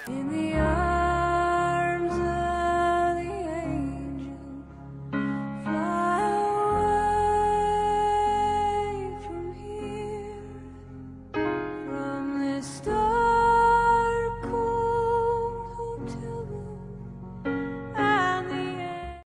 in the arms of the angel. Fly away from here, from this storm.